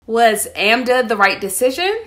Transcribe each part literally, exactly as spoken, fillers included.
Was AMDA the right decision?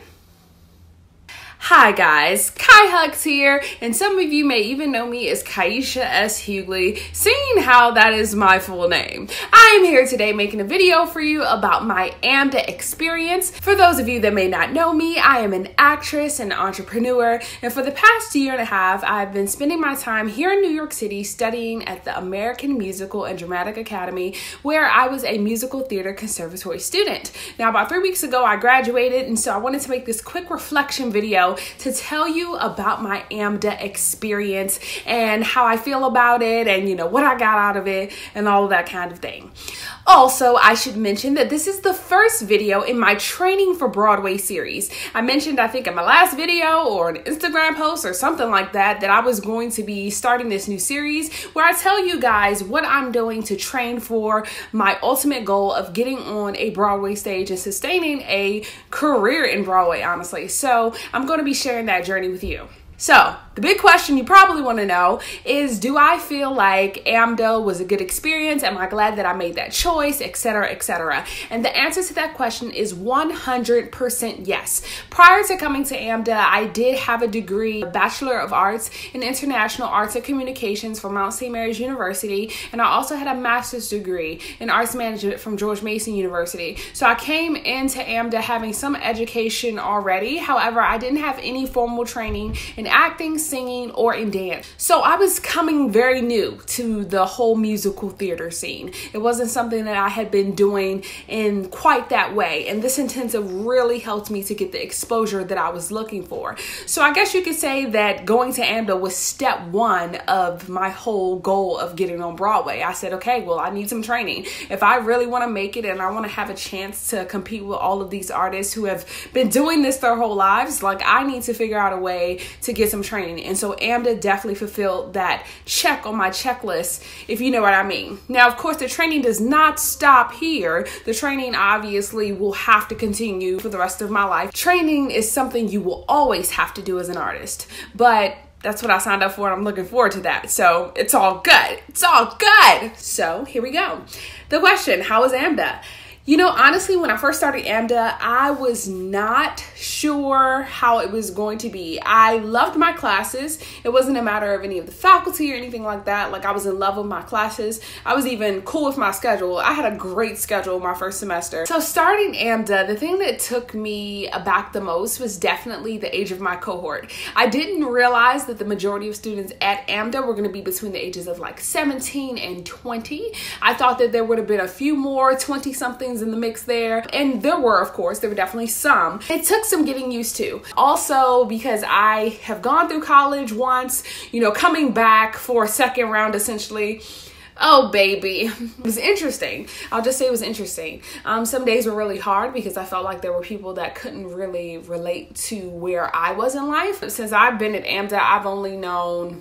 Hi guys, Kai Hugs here, and some of you may even know me as Kaisha S. Hughley, seeing how that is my full name. I am here today making a video for you about my AMDA experience. For those of you that may not know me, I am an actress and entrepreneur, and for the past year and a half, I've been spending my time here in New York City studying at the American Musical and Dramatic Academy, where I was a musical theater conservatory student. Now, about three weeks ago, I graduated, and so I wanted to make this quick reflection video to tell you about my AMDA experience and how I feel about it and, you know, what I got out of it and all of that kind of thing. Also, I should mention that this is the first video in my Training for Broadway series. I mentioned, I think in my last video or an Instagram post or something like that, that I was going to be starting this new series where I tell you guys what I'm doing to train for my ultimate goal of getting on a Broadway stage and sustaining a career in Broadway, honestly. So I'm going to be sharing that journey with you. So the big question you probably want to know is, do I feel like AMDA was a good experience? Am I glad that I made that choice, et cetera, et cetera? And the answer to that question is one hundred percent yes. Prior to coming to AMDA, I did have a degree, a Bachelor of Arts in International Arts and Communications from Mount Saint Mary's University, and I also had a master's degree in Arts Management from George Mason University. So I came into AMDA having some education already. However, I didn't have any formal training in acting, singing, or in dance. So I was coming very new to the whole musical theater scene. It wasn't something that I had been doing in quite that way. And this intensive really helped me to get the exposure that I was looking for. So I guess you could say that going to AMDA was step one of my whole goal of getting on Broadway. I said, okay, well, I need some training. If I really want to make it and I want to have a chance to compete with all of these artists who have been doing this their whole lives, like, I need to figure out a way to get some training. And so AMDA definitely fulfilled that check on my checklist, if you know what I mean. Now, of course, the training does not stop here. The training obviously will have to continue for the rest of my life. Training is something you will always have to do as an artist, but that's what I signed up for, and I'm looking forward to that. So it's all good. It's all good. So here we go. The question, how was AMDA? You know, honestly, when I first started AMDA, I was not sure how it was going to be. I loved my classes. It wasn't a matter of any of the faculty or anything like that. Like, I was in love with my classes. I was even cool with my schedule. I had a great schedule my first semester. So starting AMDA, the thing that took me aback the most was definitely the age of my cohort. I didn't realize that the majority of students at AMDA were going to be between the ages of like seventeen and twenty. I thought that there would have been a few more twenty somethings in the mix there, and there were, of course, there were definitely some. It took some getting used to. Also, because I have gone through college once, you know, coming back for a second round essentially. Oh, baby. It was interesting. I'll just say it was interesting. Um, some days were really hard because I felt like there were people that couldn't really relate to where I was in life. Since I've been at AMDA, I've only known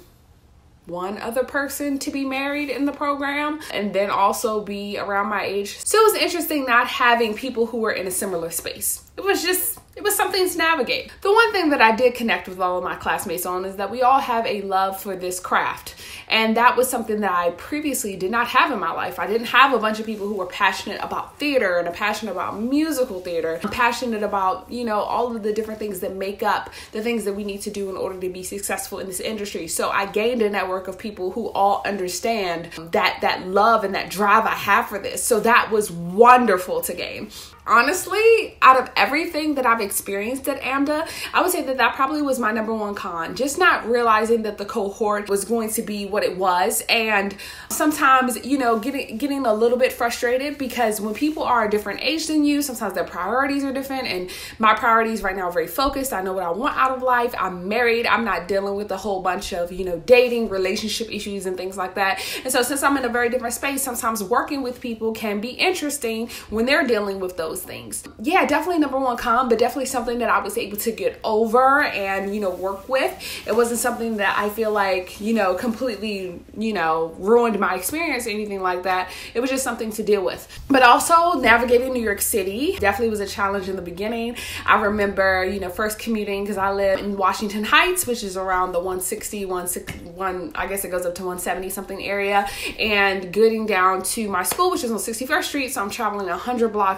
one other person to be married in the program and then also be around my age. So it was interesting not having people who were in a similar space. It was just, it was something to navigate. The one thing that I did connect with all of my classmates on is that we all have a love for this craft. And that was something that I previously did not have in my life. I didn't have a bunch of people who were passionate about theater and passionate about musical theater, passionate about, you know, all of the different things that make up the things that we need to do in order to be successful in this industry. So I gained a network of people who all understand that, that love and that drive I have for this. So that was wonderful to gain. Honestly, out of everything that I've experienced at AMDA, I would say that that probably was my number one con. Just not realizing that the cohort was going to be what it was. And sometimes, you know, getting getting a little bit frustrated because when people are a different age than you, sometimes their priorities are different. And my priorities right now are very focused. I know what I want out of life. I'm married. I'm not dealing with a whole bunch of, you know, dating, relationship issues and things like that. And so since I'm in a very different space, sometimes working with people can be interesting when they're dealing with those things. Yeah, definitely number one con, but definitely something that I was able to get over and, you know, work with. It wasn't something that I feel like, you know, completely, you know, ruined my experience or anything like that. It was just something to deal with. But also navigating New York City definitely was a challenge in the beginning. I remember, you know, first commuting because I live in Washington Heights, which is around the one sixty, one sixty-one, I guess it goes up to one seventy something area, and getting down to my school, which is on sixty-first Street. So I'm traveling one hundred blocks every day.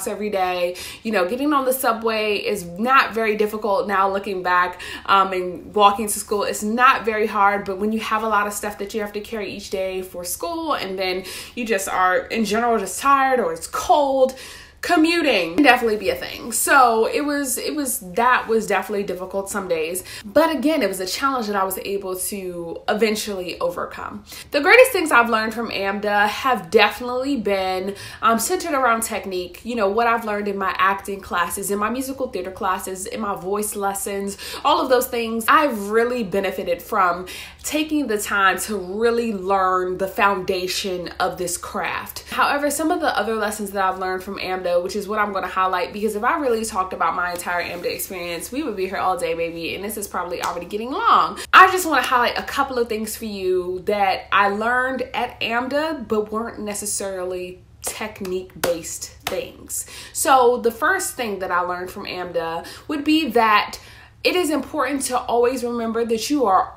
day. You know, getting on the subway is not very difficult now looking back, um, and walking to school is not very hard. But when you have a lot of stuff that you have to carry each day for school, and then you just are in general just tired or it's cold, commuting can definitely be a thing. So it was, it was, that was definitely difficult some days. But again, it was a challenge that I was able to eventually overcome. The greatest things I've learned from AMDA have definitely been um, centered around technique. You know, what I've learned in my acting classes, in my musical theater classes, in my voice lessons, all of those things. I've really benefited from taking the time to really learn the foundation of this craft. However, some of the other lessons that I've learned from AMDA, which is what I'm going to highlight, because if I really talked about my entire AMDA experience, we would be here all day, baby, and this is probably already getting long. I just want to highlight a couple of things for you that I learned at AMDA, but weren't necessarily technique-based things. So the first thing that I learned from AMDA would be that it is important to always remember that you are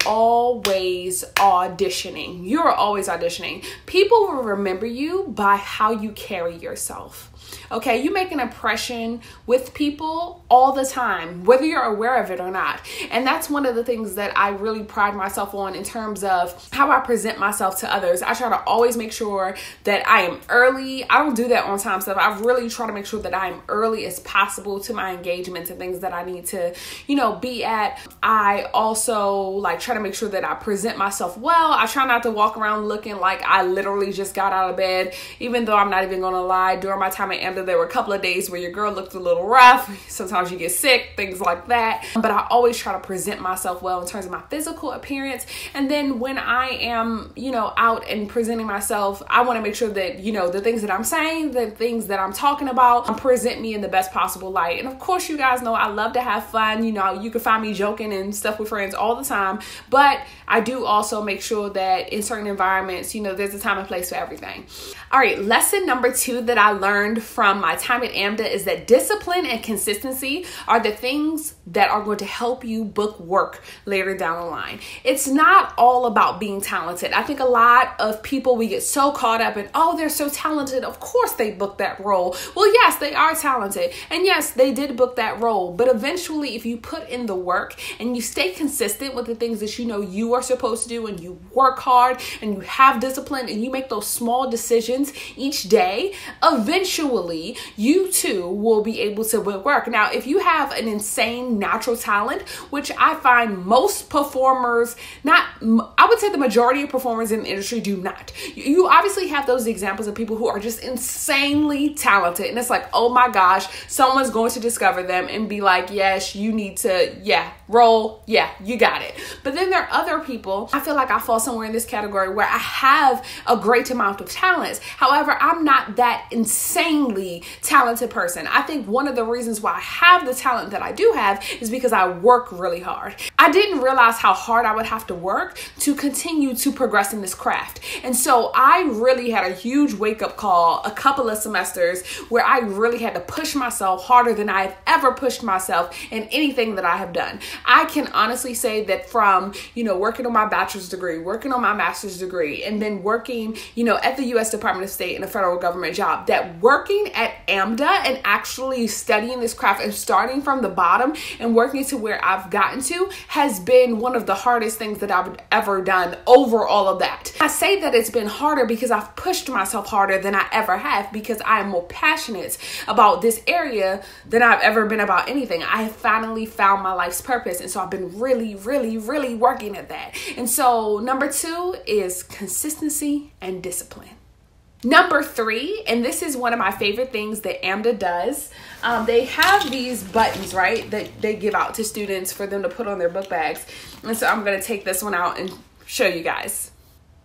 always auditioning. You are always auditioning. People will remember you by how you carry yourself. Okay, you make an impression with people all the time, whether you're aware of it or not. And that's one of the things that I really pride myself on in terms of how I present myself to others. I try to always make sure that I am early. I don't do that on time stuff. I really try to make sure that I am early as possible to my engagements and things that I need to, you know, be at. I also like try to make sure that I present myself well. I try not to walk around looking like I literally just got out of bed, even though I'm not even gonna lie. During my time at AMDA, there were a couple of days where your girl looked a little rough. Sometimes you get sick, things like that. But I always try to present myself well in terms of my physical appearance. And then when I am, you know, out and presenting myself, I want to make sure that, you know, the things that I'm saying, the things that I'm talking about, um, present me in the best possible light. And of course, you guys know I love to have fun. You know, you can find me joking and stuff with friends all the time. But I do also make sure that in certain environments, you know, there's a time and place for everything. All right, lesson number two that I learned from my time at AMDA is that discipline and consistency are the things that are going to help you book work later down the line. It's not all about being talented. I think a lot of people, we get so caught up in, oh, they're so talented, of course they booked that role. Well, yes, they are talented. And yes, they did book that role. But eventually, if you put in the work and you stay consistent with the things that you know you are supposed to do, and you work hard and you have discipline and you make those small decisions each day, eventually you too will be able to book work. Now, if you have an insane natural talent, which I find most performers, not, I would say the majority of performers in the industry do not. You obviously have those examples of people who are just insanely talented. And it's like, oh my gosh, someone's going to discover them and be like, yes, you need to, yeah, roll. Yeah, you got it. But then there are other people, I feel like I fall somewhere in this category where I have a great amount of talents. However, I'm not that insanely talented person. I think one of the reasons why I have the talent that I do have is because I work really hard. I didn't realize how hard I would have to work to continue to progress in this craft. And so I really had a huge wake-up call a couple of semesters where I really had to push myself harder than I've ever pushed myself in anything that I have done. I can honestly say that from, you know, working on my bachelor's degree, working on my master's degree, and then working, you know, at the U S Department of State in a federal government job, that working at AMDA and actually studying this craft and starting from the bottom and working to where I've gotten to has been one of the hardest things that I've ever done over all of that. I say that it's been harder because I've pushed myself harder than I ever have, because I am more passionate about this area than I've ever been about anything. I have finally found my life's purpose. And so I've been really, really, really working at that. And so number two is consistency and discipline. Number three, and this is one of my favorite things that AMDA does, um, they have these buttons, right, that they give out to students for them to put on their book bags. And so I'm going to take this one out and show you guys.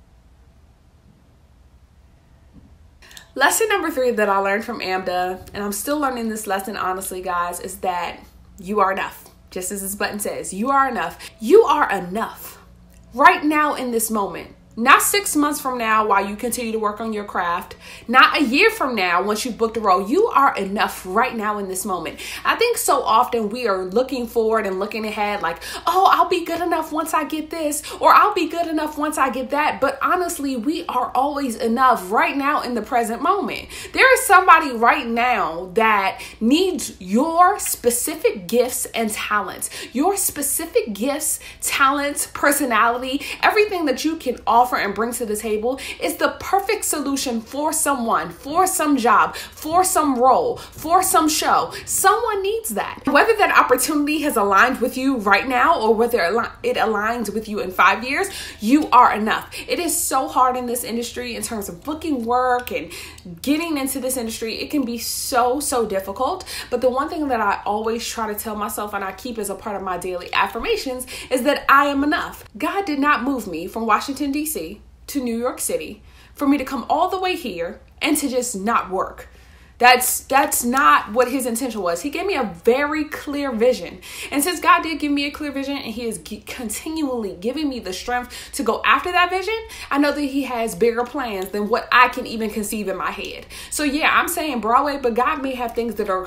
Lesson number three that I learned from AMDA, and I'm still learning this lesson, honestly, guys, is that you are enough. Just as this button says, you are enough. You are enough right now in this moment. Not six months from now while you continue to work on your craft. Not a year from now once you've booked a role. You are enough right now in this moment. I think so often we are looking forward and looking ahead like, oh, I'll be good enough once I get this, or I'll be good enough once I get that. But honestly, we are always enough right now in the present moment. There is somebody right now that needs your specific gifts and talents. Your specific gifts, talents, personality, everything that you can offer and bring to the table is the perfect solution for someone, for some job, for some role, for some show. Someone needs that. Whether that opportunity has aligned with you right now or whether it aligns with you in five years, you are enough. It is so hard in this industry in terms of booking work and getting into this industry. It can be so, so difficult. But the one thing that I always try to tell myself and I keep as a part of my daily affirmations is that I am enough. God did not move me from Washington, D C to New York City for me to come all the way here and to just not work. That's that's not what his intention was. He gave me a very clear vision. And since God did give me a clear vision and he is g- continually giving me the strength to go after that vision, I know that he has bigger plans than what I can even conceive in my head. So yeah, I'm saying Broadway, but God may have things that are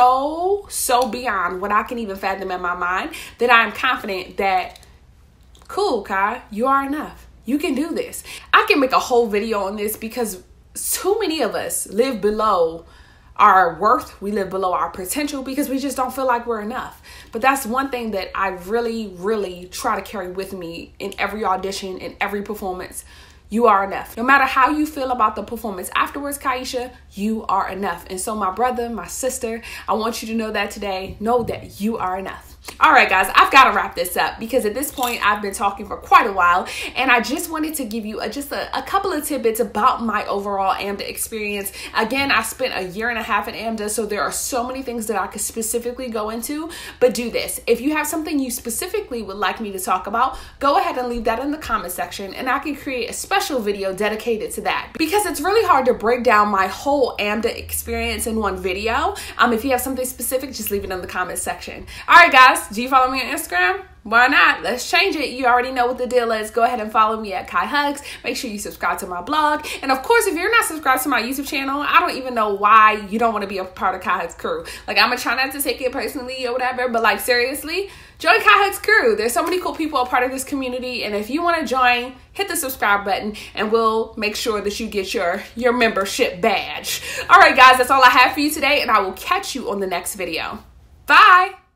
so, so beyond what I can even fathom in my mind that I'm confident that, cool, Kai, you are enough. You can do this. I can make a whole video on this because too many of us live below our worth. We live below our potential because we just don't feel like we're enough. But that's one thing that I really, really try to carry with me in every audition, in every performance. You are enough. No matter how you feel about the performance afterwards, Kaisha, you are enough. And so my brother, my sister, I want you to know that today. Know that you are enough. All right, guys, I've got to wrap this up because at this point I've been talking for quite a while and I just wanted to give you a, just a, a couple of tidbits about my overall AMDA experience. Again, I spent a year and a half at AMDA, so there are so many things that I could specifically go into, but do this. If you have something you specifically would like me to talk about, go ahead and leave that in the comment section and I can create a special video dedicated to that because it's really hard to break down my whole AMDA experience in one video. Um, if you have something specific, just leave it in the comment section. All right, guys. Do you follow me on Instagram? Why not? Let's change it. You already know what the deal is. Go ahead and follow me at Kai Hugs. Make sure you subscribe to my blog. And of course, if you're not subscribed to my YouTube channel, I don't even know why you don't want to be a part of Kai Hugs crew. Like, I'm going to try not to take it personally or whatever, but like, seriously, join Kai Hugs crew. There's so many cool people a part of this community. And if you want to join, hit the subscribe button and we'll make sure that you get your, your membership badge. All right, guys, that's all I have for you today. And I will catch you on the next video. Bye.